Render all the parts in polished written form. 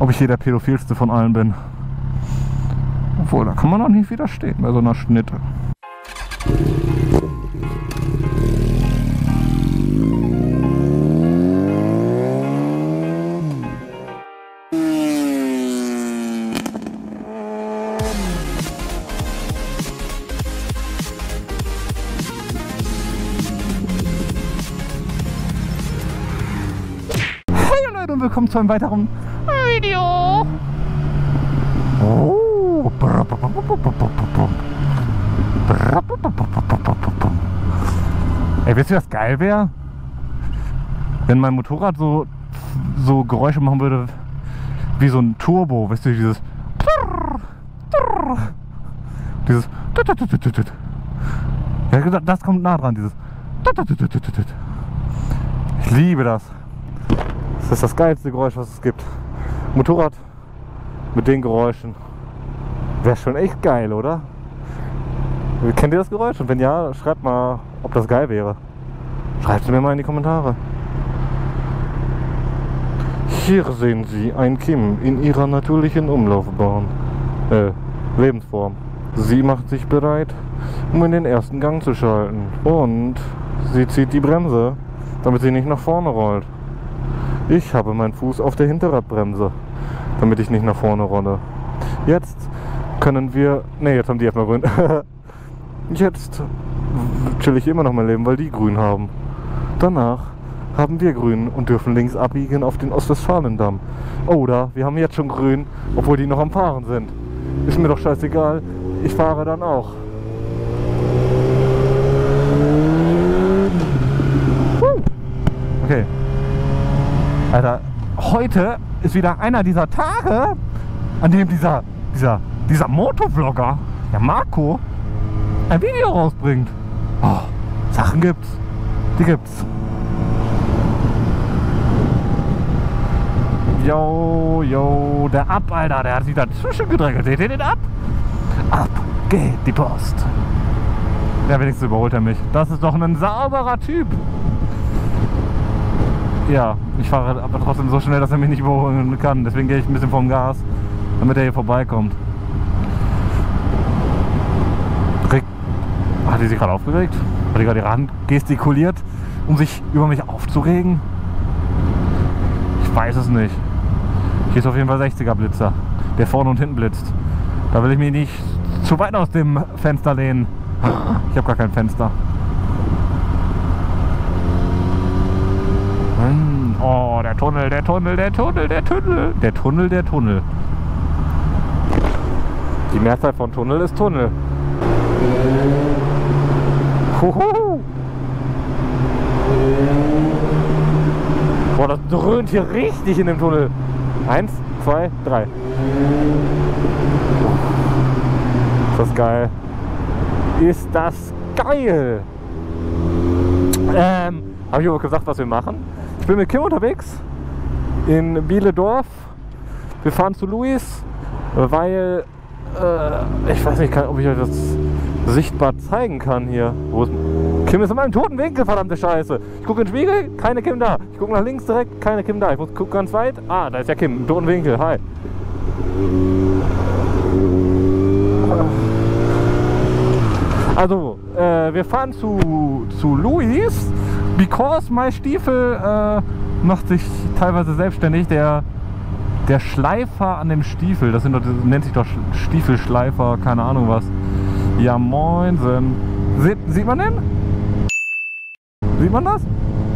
ob ich hier der pädophilste von allen bin. Obwohl, da kann man auch nicht widerstehen bei so einer Schnitte. Und willkommen zu einem weiteren Video. Oh. Ey, wisst ihr, was geil wäre? Wenn mein Motorrad so Geräusche machen würde wie so ein Turbo, wisst ihr, dieses ja, das kommt nah dran, dieses ich liebe das. Das ist das geilste Geräusch, was es gibt. Motorrad mit den Geräuschen. Wäre schon echt geil, oder? Kennt ihr das Geräusch? Und wenn ja, schreibt mal, ob das geil wäre. Schreibt es mir mal in die Kommentare. Hier sehen Sie ein Kim in ihrer natürlichen Umlaufbahn. Lebensform. Sie macht sich bereit, um in den ersten Gang zu schalten. Und sie zieht die Bremse, damit sie nicht nach vorne rollt. Ich habe meinen Fuß auf der Hinterradbremse, damit ich nicht nach vorne rolle. Jetzt können wir... Ne, jetzt haben die erstmal grün. Jetzt chill ich immer noch mein Leben, weil die grün haben. Danach haben wir grün und dürfen links abbiegen auf den Ostwestfalendamm. Oder wir haben jetzt schon grün, obwohl die noch am Fahren sind. Ist mir doch scheißegal, ich fahre dann auch. Okay. Alter, heute ist wieder einer dieser Tage, an dem dieser Motovlogger, der Marco, ein Video rausbringt. Oh, Sachen gibt's. Die gibt's. Yo, der Ab, Alter, der hat sich dazwischen gedrängelt. Seht ihr den Ab? Ab geht die Post. Ja, wenigstens überholt er mich. Das ist doch ein sauberer Typ. Ja, ich fahre aber trotzdem so schnell, dass er mich nicht überholen kann. Deswegen gehe ich ein bisschen vom Gas, damit er hier vorbeikommt. Hat die sich gerade aufgeregt? Hat die gerade die Hand gestikuliert, um sich über mich aufzuregen? Ich weiß es nicht. Hier ist auf jeden Fall 60er Blitzer, der vorne und hinten blitzt. Da will ich mich nicht zu weit aus dem Fenster lehnen. Ich habe gar kein Fenster. Oh, der Tunnel. Die Mehrzahl von Tunnel ist Tunnel. Huhu. Boah, das dröhnt hier richtig in dem Tunnel. 1, 2, 3. Ist das geil. Ist das geil. Habe ich aber gesagt, was wir machen? Ich bin mit Kim unterwegs in Bieledorf. Wir fahren zu Luis, weil ich weiß nicht, ob ich euch das sichtbar zeigen kann hier. Wo ist Kim? Ist in meinem toten Winkel, verdammte Scheiße. Ich gucke in den Spiegel, keine Kim da. Ich gucke nach links direkt, keine Kim da. Ich muss gucken ganz weit. Ah, da ist ja Kim, im toten Winkel. Hi. Also, wir fahren zu Luis. Because my Stiefel macht sich teilweise selbstständig. Der Schleifer an dem Stiefel, das nennt sich doch Stiefelschleifer, keine Ahnung was. Ja moinsen. Sieht man den? Sieht man das?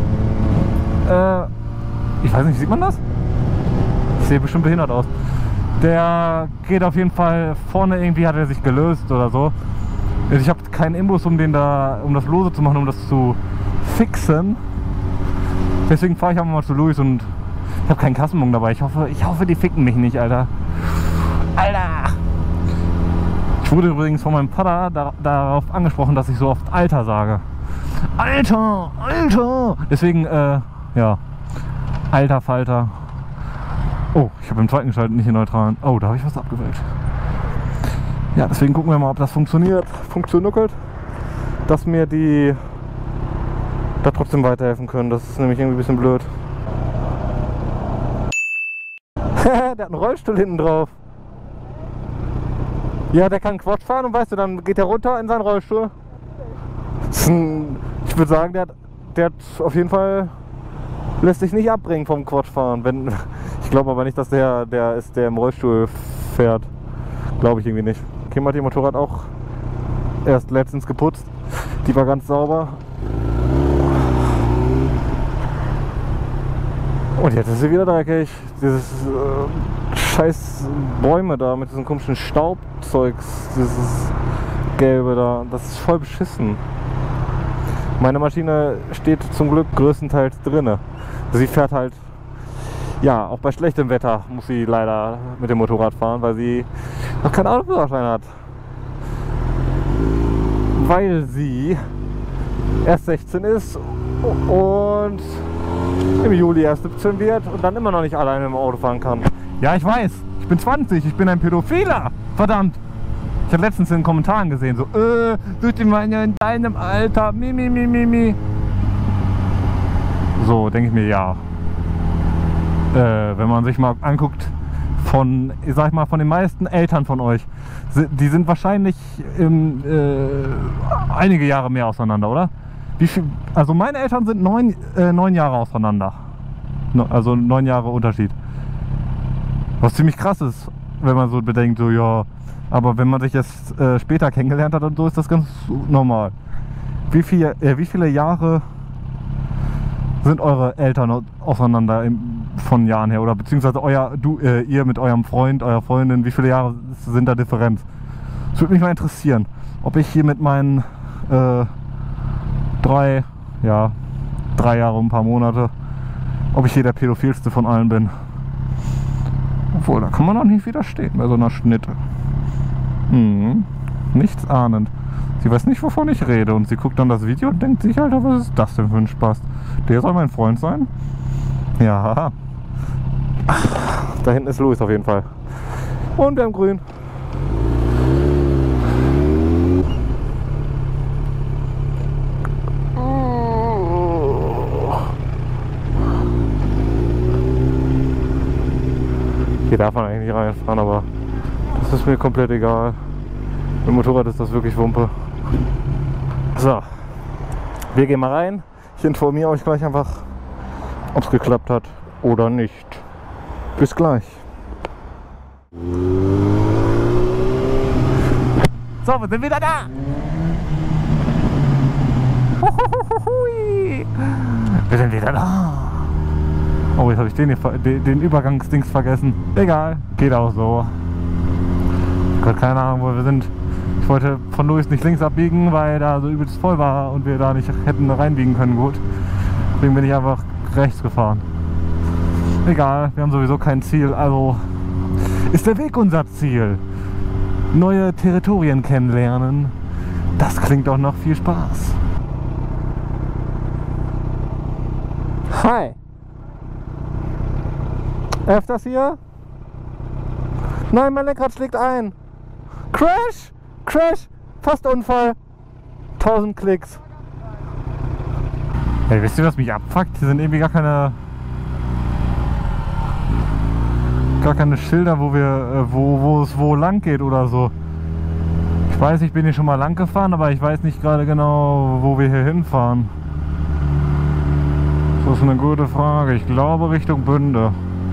Ich weiß nicht, sieht man das? Ich sehe bestimmt behindert aus. Der geht auf jeden Fall vorne, irgendwie hat er sich gelöst oder so. Ich habe keinen Imbus, um das lose zu machen, um das zu fixen. Deswegen fahre ich einfach mal zu Luis und ich habe keinen Kassenbon dabei. Ich hoffe, die ficken mich nicht, Alter. Alter! Ich wurde übrigens von meinem Vater darauf angesprochen, dass ich so oft Alter sage. Alter! Alter! Deswegen, ja. Alter Falter. Oh, ich habe im zweiten geschaltet, nicht in neutralen. Oh, da habe ich was abgewählt. Ja, deswegen gucken wir mal, ob das funktioniert. Funktioniert, dass mir die da trotzdem weiterhelfen können. Das ist nämlich irgendwie ein bisschen blöd. Der hat einen Rollstuhl hinten drauf. Ja, der kann Quatsch fahren und weißt du, dann geht er runter in seinen Rollstuhl. Ich würde sagen, der hat auf jeden Fall, lässt sich nicht abbringen vom Quatschfahren. Ich glaube aber nicht, dass der ist, der im Rollstuhl fährt. Glaube ich irgendwie nicht. Kim hat ihr Motorrad auch erst letztens geputzt. Die war ganz sauber. Und jetzt ist sie wieder dreckig. Dieses scheiß Bäume da mit diesem komischen Staubzeugs, dieses Gelbe da, das ist voll beschissen. Meine Maschine steht zum Glück größtenteils drinne. Sie fährt halt, ja, auch bei schlechtem Wetter muss sie leider mit dem Motorrad fahren, weil sie noch keinen Autoführerschein hat. Weil sie erst 16 ist und im Juli erst 17 wird und dann immer noch nicht alleine im Auto fahren kann. Ja, ich weiß, ich bin 20, ich bin ein Pädophiler. Verdammt. Ich habe letztens in den Kommentaren gesehen, so, such dir mal in deinem Alter, mi. So, denke ich mir, ja. Wenn man sich mal anguckt von, ich sag mal, von den meisten Eltern von euch, die sind wahrscheinlich einige Jahre mehr auseinander, oder? Wie viel, also meine Eltern sind 9 Jahre auseinander. Also 9 Jahre Unterschied. Was ziemlich krass ist, wenn man so bedenkt, so ja, aber wenn man sich jetzt später kennengelernt hat und so, ist das ganz normal. Wie viele Jahre sind eure Eltern auseinander von Jahren her? Oder beziehungsweise ihr mit eurem Freund, eurer Freundin, wie viele Jahre sind da Differenz? Das würde mich mal interessieren, ob ich hier mit meinen 3 Jahre und ein paar Monate, ob ich hier der pädophilste von allen bin. Obwohl, da kann man auch nicht widerstehen bei so einer Schnitte. Nichts ahnend. Sie weiß nicht, wovon ich rede und sie guckt dann das Video und denkt sich, Alter, was ist das denn für ein Spaß? Der soll mein Freund sein? Ja. Da hinten ist Luis auf jeden Fall. Und wir haben grün. Hier darf man eigentlich nicht reinfahren, aber das ist mir komplett egal. Mit dem Motorrad ist das wirklich Wumpe. So, wir gehen mal rein. Ich informiere euch gleich einfach, ob es geklappt hat oder nicht. Bis gleich. So, wir sind wieder da. Wir sind wieder da. Oh, jetzt habe ich den Übergangsdings vergessen. Egal, geht auch so. Gott, keine Ahnung, wo wir sind. Ich wollte von Luis nicht links abbiegen, weil da so übelst voll war und wir da nicht hätten reinbiegen können, gut. Deswegen bin ich einfach rechts gefahren. Egal, wir haben sowieso kein Ziel, also ist der Weg unser Ziel. Neue Territorien kennenlernen, das klingt doch noch viel Spaß. Hi! Öfters hier? Nein, mein Lenkrad schlägt ein. Crash! Crash! Fast Unfall. 1000 Klicks. Hey, wisst ihr, was mich abfuckt? Hier sind irgendwie gar keine Schilder, wo es wo lang geht oder so. Ich weiß, ich bin hier schon mal lang gefahren, aber ich weiß nicht gerade genau, wo wir hier hinfahren. Das ist eine gute Frage. Ich glaube Richtung Bünde.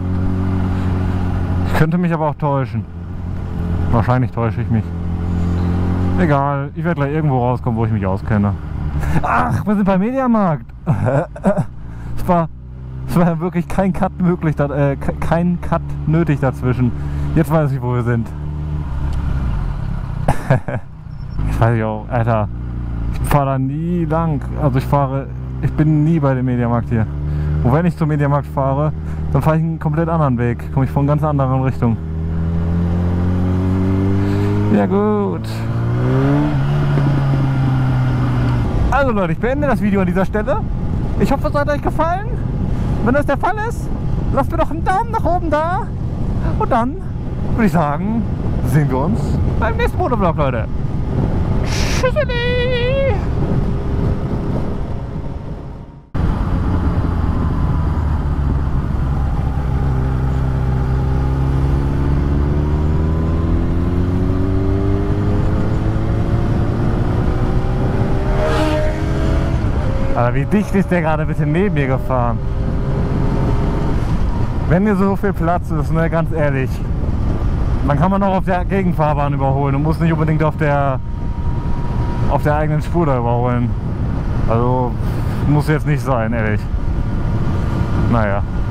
Ich könnte mich aber auch täuschen. Wahrscheinlich täusche ich mich. Egal, ich werde gleich irgendwo rauskommen, wo ich mich auskenne. Ach, wir sind beim Mediamarkt. Es war wirklich kein Cut möglich, kein Cut nötig dazwischen. Jetzt weiß ich, wo wir sind. Ich weiß ich auch, Alter. Ich fahre da nie lang. Also ich bin nie bei dem Mediamarkt hier. Und wenn ich zum Mediamarkt fahre, dann fahre ich einen komplett anderen Weg. Komme ich von ganz anderen Richtung. Ja gut. Also Leute, ich beende das Video an dieser Stelle. Ich hoffe, es hat euch gefallen. Wenn das der Fall ist, lasst mir doch einen Daumen nach oben da. Und dann würde ich sagen, sehen wir uns beim nächsten Motovlog, Leute. Tschüssi! Aber wie dicht ist der gerade bitte neben mir gefahren? Wenn hier so viel Platz ist, ne, ganz ehrlich, dann kann man auch auf der Gegenfahrbahn überholen und muss nicht unbedingt auf der eigenen Spur da überholen. Also muss jetzt nicht sein, ehrlich. Naja.